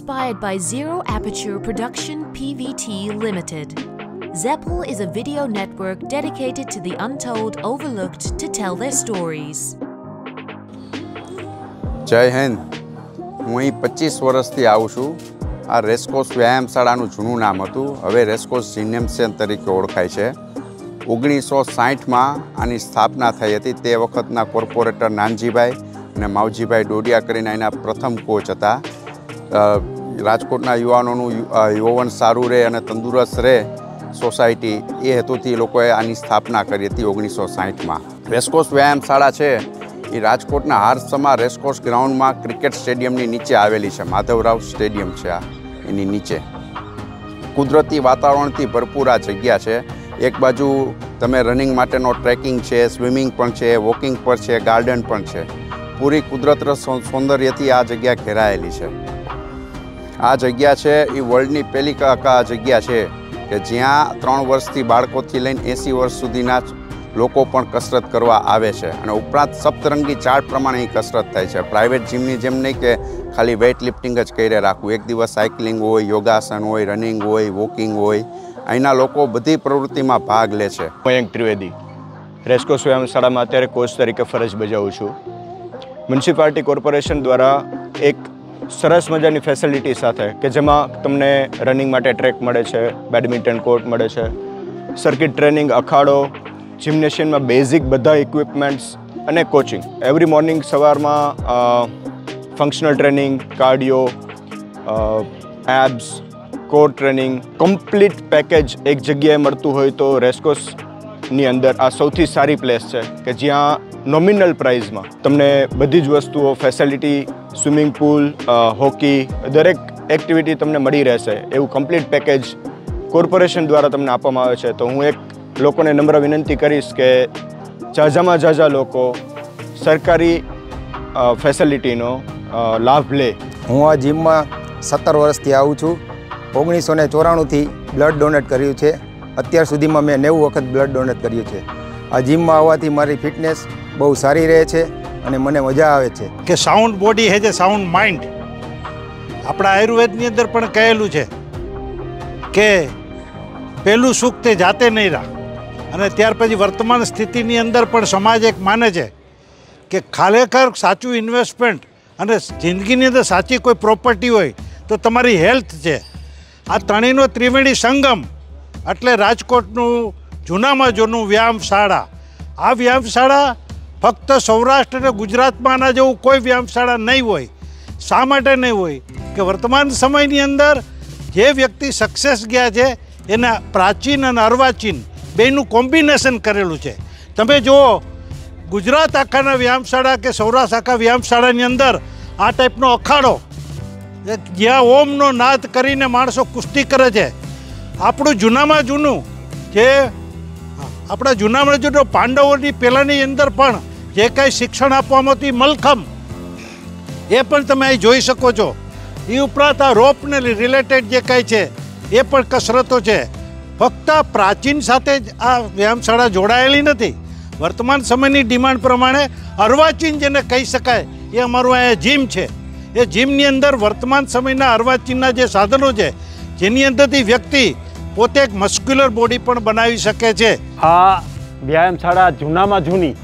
inspired by Zero Aperture Production PVT Limited. Zeppel is a video network dedicated to the untold, overlooked to tell their stories. જય હિન્દ. હું અહીં 25 વર્ષથી આવું છું. આ રેસકોર્સ વ્યાયામશાળાનું જૂનું નામ હતું, હવે રેસકોર્સ જિમ્નેશિયમ તરીકે ઓળખાય છે. 1960માં આની સ્થાપના થઈ હતી. તે વખતના કોર્પોરેટર નાનજીભાઈ અને માવજીભાઈ ડોડિયા કરીને એના પ્રથમ કોચ હતા. રાજકોટના યુવાનોનું યૌવન સારું રહે અને તંદુરસ્ત રહે સોસાયટી, એ હેતુથી લોકોએ આની સ્થાપના કરી હતી 1960માં. રેસકોર્સ વ્યાયામશાળા છે એ રાજકોટના હારસમા રેસકોર્સ ગ્રાઉન્ડમાં ક્રિકેટ સ્ટેડિયમની નીચે આવેલી છે. માધવરાવ સ્ટેડિયમ છે આ, એની નીચે. કુદરતી વાતાવરણથી ભરપૂર આ જગ્યા છે. એક બાજુ તમે રનિંગ માટેનો ટ્રેકિંગ છે, સ્વિમિંગ પણ છે, વોકિંગ પર છે, ગાર્ડન પણ છે. પૂરી કુદરતી સૌંદર્યથી આ જગ્યા ઘેરાયેલી છે. આ જગ્યા છે એ વર્લ્ડની પહેલી જગ્યા છે કે જ્યાં 3 વર્ષથી બાળકોથી લઈને 80 વર્ષ સુધીના લોકો પણ કસરત કરવા આવે છે. અને ઉપરાંત સપ્તરંગી ચાર્ટ પ્રમાણે અહીં કસરત થાય છે. પ્રાઇવેટ જીમની જેમ નહીં કે ખાલી વેઇટ લિફ્ટિંગ જ કરી રાખવું. એક દિવસ સાયકલિંગ હોય, યોગાસન હોય, રનિંગ હોય, વોકિંગ હોય. અહીંના લોકો બધી પ્રવૃત્તિમાં ભાગ લે છે. મયંક ત્રિવેદી રેસકોર્સ વ્યાયામશાળામાં અત્યારે કોચ તરીકે ફરજ બજાવું છું. મ્યુનિસિપાલિટી કોર્પોરેશન દ્વારા એક સરસ મજાની ફેસિલિટી સાથે કે જેમાં તમને રનિંગ માટે ટ્રેક મળે છે, બેડમિન્ટન કોર્ટ મળે છે, સર્કિટ ટ્રેનિંગ, અખાડો, જિમ્નેશિયમમાં બેઝિક બધા ઇક્વિપમેન્ટ્સ અને કોચિંગ. એવરી મોર્નિંગ સવારમાં functional training, cardio, abs, core training, complete package એક જગ્યાએ મળતું હોય તો રેસકોર્સની અંદર આ સૌથી સારી પ્લેસ છે કે જ્યાં નોમિનલ પ્રાઇઝમાં તમને બધી જ વસ્તુઓ, ફેસિલિટી, સ્વિમિંગ પુલ, હોકી, દરેક એક્ટિવિટી તમને મળી રહેશે. એવું કમ્પ્લીટ પેકેજ કોર્પોરેશન દ્વારા તમને આપવામાં આવે છે. તો હું એક લોકોને નમ્ર વિનંતી કરીશ કે ઝાઝામાં ઝાઝા લોકો સરકારી ફેસિલિટીનો લાભ લે. હું આ જીમમાં 17 વર્ષથી આવું છું. 1994થી બ્લડ ડોનેટ કર્યું છે. અત્યાર સુધીમાં મેં 90 વખત બ્લડ ડોનેટ કર્યું છે. આ જીમમાં આવવાથી મારી ફિટનેસ બહુ સારી રહે છે અને મને મજા આવે છે. કે sound body has a sound mind. આપણા આયુર્વેદની અંદર પણ કહેલું છે કે પહેલું સુખ તે જાતે નહીં રાહ. અને ત્યાર પછી વર્તમાન સ્થિતિની અંદર પણ સમાજ એક માને છે કે ખરેખર સાચું ઇન્વેસ્ટમેન્ટ અને જિંદગીની અંદર સાચી કોઈ પ્રોપર્ટી હોય તો તમારી હેલ્થ છે. આ ત્રણેયનો ત્રિવેણી સંગમ એટલે રાજકોટનું જૂનામાં જૂનું વ્યાયામશાળા. આ વ્યાયામશાળા ફક્ત સૌરાષ્ટ્ર અને ગુજરાતમાં આના જેવું કોઈ વ્યાયામશાળા નહીં હોય. શા માટે નહીં હોય કે વર્તમાન સમયની અંદર જે વ્યક્તિ સક્સેસ ગયા છે એના પ્રાચીન અને અર્વાચીન બેનું કોમ્બિનેશન કરેલું છે. તમે જુઓ ગુજરાત આખાના વ્યાયામશાળા કે સૌરાષ્ટ્ર આખા વ્યાયામશાળાની અંદર આ ટાઈપનો અખાડો જ્યાં ઓમનો નાદ કરીને માણસો કુસ્તી કરે છે. આપણું જૂનામાં જૂનું જે આપણા જૂનામાં જૂનું પાંડવોની પહેલાંની અંદર પણ જે કાંઈ શિક્ષણ આપવામાં હતું મલખમ, એ પણ તમે અહીં જોઈ શકો છો. એ ઉપરાંત આ રોપને રિલેટેડ જે કાંઈ છે એ પણ કસરતો છે. ફક્ત પ્રાચીન સાથે જ આ વ્યાયામશાળા જોડાયેલી નથી. વર્તમાન સમયની ડિમાન્ડ પ્રમાણે અર્વાચીન જેને કહી શકાય એ અમારું અહીંયા જીમ છે. એ જીમની અંદર વર્તમાન સમયના અર્વાચીનના જે સાધનો છે જેની અંદરથી વ્યક્તિ પોતે એક મસ્ક્યુલર બોડી પણ બનાવી શકે છે. આ વ્યાયામશાળા જૂનામાં જૂની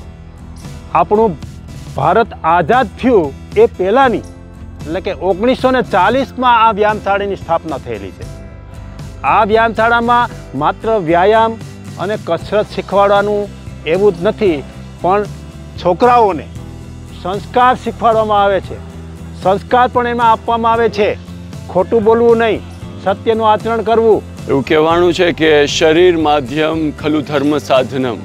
આપણું ભારત આઝાદ થયું એ પહેલાંની એટલે કે 1940માં આ વ્યાયામશાળાની સ્થાપના થયેલી છે. આ વ્યાયામશાળામાં માત્ર વ્યાયામ અને કસરત શીખવાડવાનું એવું જ નથી, પણ છોકરાઓને સંસ્કાર શીખવાડવામાં આવે છે. સંસ્કાર પણ એમાં આપવામાં આવે છે. ખોટું બોલવું નહીં, સત્યનું આચરણ કરવું. એવું કહેવાનું છે કે શરીર માધ્યમ ખલુ ધર્મ સાધનમ.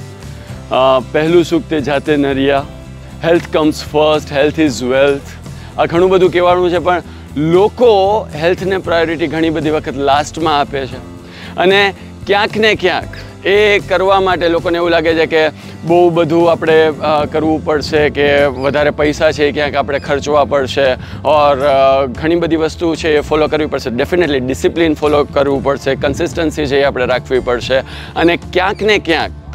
પહેલું સુખ તે જાતે નરિયા. Health comes first, health is wealth. આ ઘણું બધું કહેવાનું છે, પણ લોકો હેલ્થને પ્રાયોરિટી ઘણી બધી વખત લાસ્ટમાં આપે છે. અને ક્યાંક ને ક્યાંક એ કરવા માટે લોકોને એવું લાગે છે કે બહુ બધું આપણે કરવું પડશે, કે વધારે પૈસા છે ક્યાંક આપણે ખર્ચવા પડશે, ઓર ઘણી બધી વસ્તુ છે એ ફોલો કરવી પડશે. ડેફિનેટલી ડિસિપ્લિન ફોલો કરવું પડશે, કન્સિસ્ટન્સી છે એ આપણે રાખવી પડશે. અને ક્યાંક ને ક્યાંક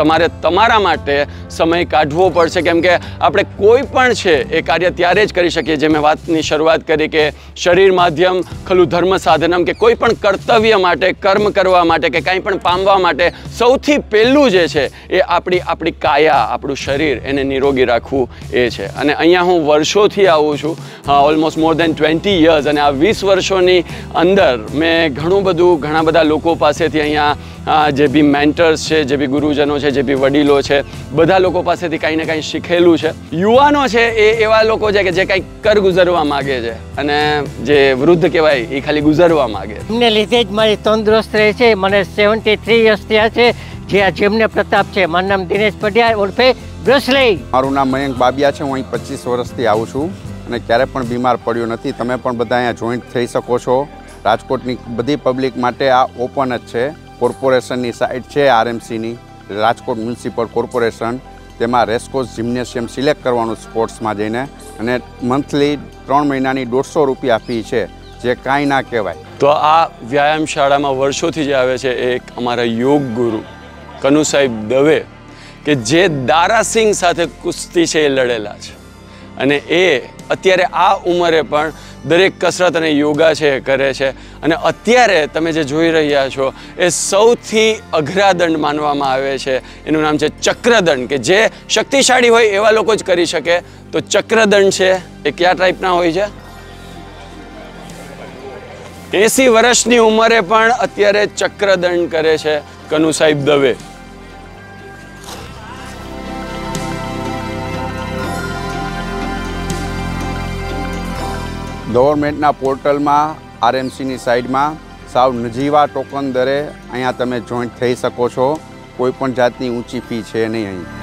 તમારે તમારા માટે સમય કાઢવો પડશે, કેમ કે આપણે કોઈ પણ છે એ કાર્ય ત્યારે જ કરી શકીએ, જે મેં વાતની શરૂઆત કરી કે શરીર માધ્યમ ખલું ધર્મ સાધનમ, કે કોઈ પણ કર્તવ્ય માટે, કર્મ કરવા માટે કે કંઈ પણ પામવા માટે સૌથી પહેલું જે છે એ આપણી કાયા, આપણું શરીર, એને નિરોગી રાખવું એ છે. અને અહીંયા હું વર્ષોથી આવું છું, ઓલમોસ્ટ મોર દેન 20 યર્સ, અને આ 20 વર્ષોની અંદર મેં ઘણા બધા લોકો પાસેથી અહીંયા જે બી મેન્ટર્સ છે, જે બી ગુરુજનો છે, જે બી વડીલો છે, બધા લોકો પાસેથી કંઈ ને કંઈ શીખેલું છે. યુવાનો છે એ એવા લોકો છે કે જે કંઈક કર ગુજરવા માગે છે, અને જે વૃદ્ધ કહેવાય એ ખાલી ગુજરવા માગે. એમને લીધે જ મારી તંદુરસ્ત રહે છે. મને 73 યર્સ થયા છે. જે આ જેમને પ્રતાપ છે. મારું નામ દિનેશ પઢિયાર ઉર્ફે બ્રસલેઈ. મારું નામ મયંક બાબિયા છે. હું અહીં 25 વર્ષથી આવું છું અને ક્યારે પણ બીમાર પડ્યો નથી. તમે પણ બધા અહીંયા જોઈન્ટ થઈ શકો છો. રાજકોટની બધી પબ્લિક માટે આ ઓપન જ છે. કોર્પોરેશનની સાઇટ છે RMCની, રાજકોટ મ્યુનિસિપલ કોર્પોરેશન. તેમાં રેસકોર્સ જિમ્નેશિયમ સિલેક્ટ કરવાનું સ્પોર્ટ્સમાં જઈને, અને મંથલી 3 મહિનાની 150 રૂપિયા ફી છે, જે કાંઈ ના કહેવાય. તો આ વ્યાયામ શાળામાં વર્ષોથી જે આવે છે એ એક અમારા યોગ ગુરુ કનુ સાહેબ દવે, કે જે દારાસિંહ સાથે કુસ્તી છે એ લડેલા છે, અને એ અત્યારે આ ઉંમરે પણ દરેક કસરત અને યોગા છે એ કરે છે. અને અત્યારે તમે જે જોઈ રહ્યા છો એ સૌથી અઘરા દંડ માનવામાં આવે છે. એનું નામ છે ચક્રદંડ, કે જે શક્તિશાળી હોય એવા લોકો જ કરી શકે. તો ચક્રદંડ છે એ કયા ટાઈપના હોય છે? 80 વર્ષની ઉંમરે પણ અત્યારે ચક્રદંડ કરે છે કનુ સાહેબ દવે. ગવર્મેન્ટના પોર્ટલમાં RMCની સાઇડમાં સાવ નજીવા ટોકન દરે અહીંયા તમે જોઈન્ટ થઈ શકો છો. કોઈ પણ જાતની ઊંચી ફી છે નહીં અહીં.